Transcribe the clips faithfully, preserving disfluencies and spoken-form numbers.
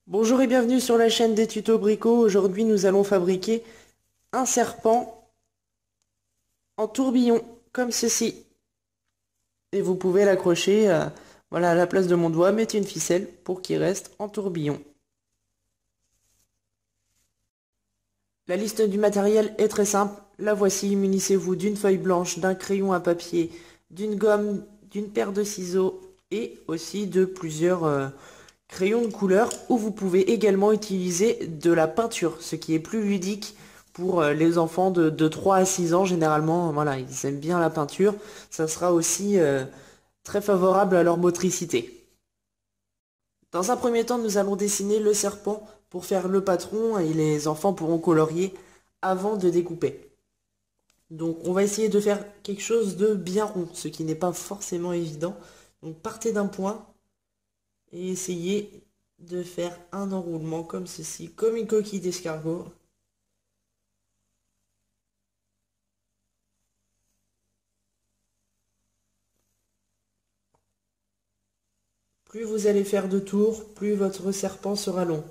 Bonjour et bienvenue sur la chaîne des tutos bricots. Aujourd'hui nous allons fabriquer un serpent en tourbillon comme ceci. Et vous pouvez l'accrocher à, voilà, à la place de mon doigt, mettez une ficelle pour qu'il reste en tourbillon. La liste du matériel est très simple, la voici. Munissez-vous d'une feuille blanche, d'un crayon à papier, d'une gomme, d'une paire de ciseaux et aussi de plusieurs euh, crayons de couleur, ou vous pouvez également utiliser de la peinture, ce qui est plus ludique pour euh, les enfants de, de trois à six ans. Généralement, voilà, ils aiment bien la peinture, ça sera aussi euh, très favorable à leur motricité. Dans un premier temps, nous allons dessiner le serpent pour faire le patron et les enfants pourront colorier avant de découper. Donc on va essayer de faire quelque chose de bien rond, ce qui n'est pas forcément évident. Donc partez d'un point et essayez de faire un enroulement comme ceci, comme une coquille d'escargot. Plus vous allez faire de tours, plus votre serpent sera long.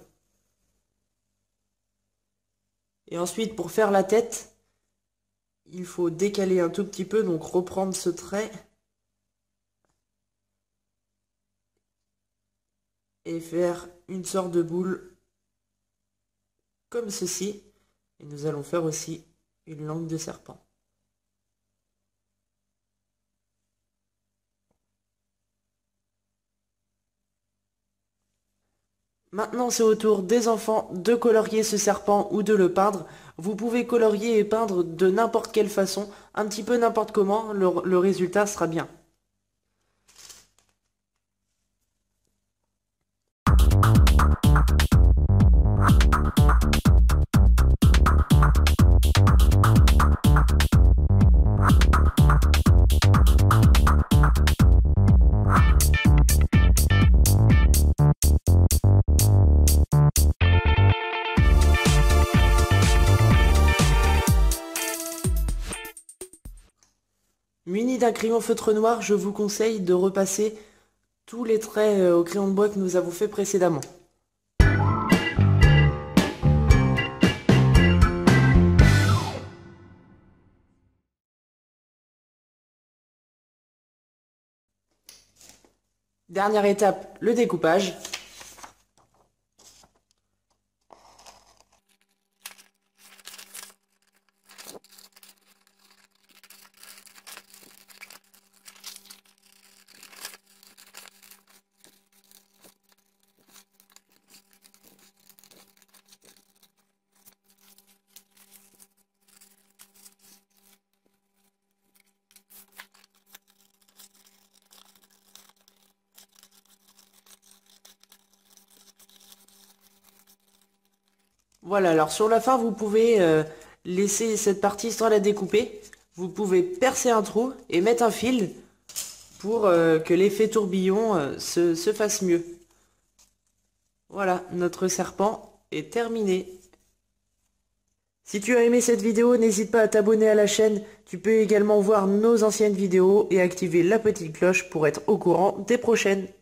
Et ensuite, pour faire la tête, il faut décaler un tout petit peu, donc reprendre ce trait. Et faire une sorte de boule, comme ceci. Et nous allons faire aussi une langue de serpent. Maintenant, c'est au tour des enfants de colorier ce serpent ou de le peindre. Vous pouvez colorier et peindre de n'importe quelle façon, un petit peu n'importe comment, le, le résultat sera bien. Muni d'un crayon feutre noir, je vous conseille de repasser tous les traits au crayon de bois que nous avons fait précédemment. Dernière étape, le découpage. Voilà, alors sur la fin, vous pouvez euh, laisser cette partie sans la découper. Vous pouvez percer un trou et mettre un fil pour euh, que l'effet tourbillon euh, se, se fasse mieux. Voilà, notre serpent est terminé. Si tu as aimé cette vidéo, n'hésite pas à t'abonner à la chaîne. Tu peux également voir nos anciennes vidéos et activer la petite cloche pour être au courant des prochaines.